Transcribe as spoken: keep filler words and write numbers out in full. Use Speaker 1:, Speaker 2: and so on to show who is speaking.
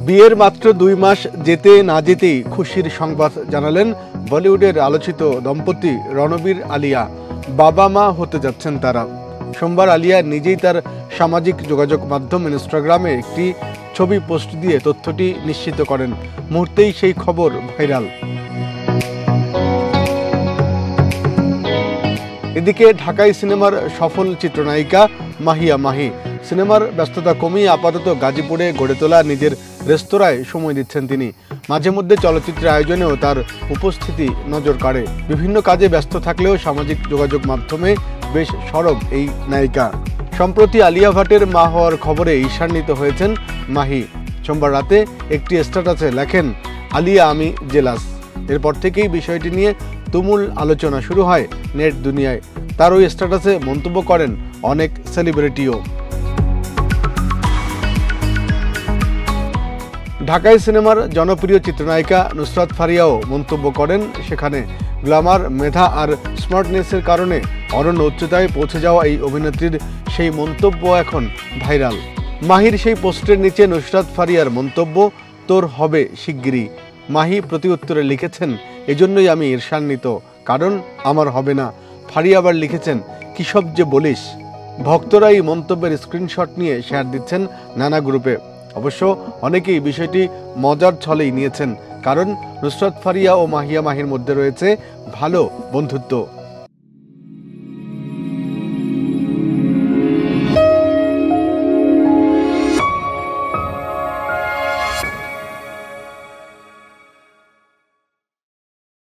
Speaker 1: বিয়ের মাত্র দুই মাস যেতে না যেতেই খুশির সংবাদ জানালেন বলিউডের আলোচিত দম্পতি রণবীর আলিয়া। বাবা মা হতে যাচ্ছেন তারা। সোমবার আলিয়া নিজেই তার সামাজিক যোগাযোগ মাধ্যম ইনস্টাগ্রামে একটি ছবি পোস্ট দিয়ে তথ্যটি নিশ্চিত করেন। মুহূর্তেই সেই খবর ভাইরাল। এদিকে ঢাকাই সিনেমার সফল চিত্রনায়িকা আলিয়া মাহি সিনেমার ব্যস্ততা কমিয়ে আপাতত গাজীপুরে গড়ে তোলা নিজের রেস্তোরাঁয় সময় দিচ্ছেন তিনি। মাঝে মধ্যে চলচ্চিত্রের আয়োজনেও তার উপস্থিতি নজর কাড়ে। বিভিন্ন কাজে ব্যস্ত থাকলেও সামাজিক যোগাযোগ মাধ্যমে বেশ সরব এই নায়িকা। সম্প্রতি আলিয়া ভাটের মা হওয়ার খবরে ঈর্ষান্বিত হয়েছেন মাহি। সোমবার রাতে একটি স্ট্যাটাসে লেখেন, আলিয়া আমি জেলাস। এরপর থেকেই বিষয়টি নিয়ে তুমুল আলোচনা শুরু হয় নেট দুনিয়ায়। তার ওই স্ট্যাটাসে মন্তব্য করেন অনেক সেলিব্রিটিও। ঢাকাই সিনেমার জনপ্রিয় চিত্রনায়িকা নুসরাত ফারিয়াও মন্তব্য করেন সেখানে। গ্ল্যামার, মেধা আর স্মার্টনেসের কারণে অনন্য উচ্চতায় পৌঁছে যাওয়া এই অভিনেত্রীর সেই মন্তব্য এখন ভাইরাল। মাহির সেই পোস্টের নিচে নুসরাত ফারিয়ার মন্তব্য, তোর হবে শিগগিরই। মাহি প্রতি উত্তরে লিখেছেন, এজন্যই আমি ঈর্ষান্বিত, কারণ আমার হবে না। ফারিয়া আবার লিখেছেন, কী সব যে বলিস। ভক্তরা এই মন্তব্যের স্ক্রিনশট নিয়ে শেয়ার দিচ্ছেন নানা গ্রুপে। অবশ্য অনেকেই বিষয়টি মজার ছলেই নিয়েছেন, কারণ নুসরাত ফারিয়া ও আলিয়া মাহির মধ্যে রয়েছে ভালো বন্ধুত্ব।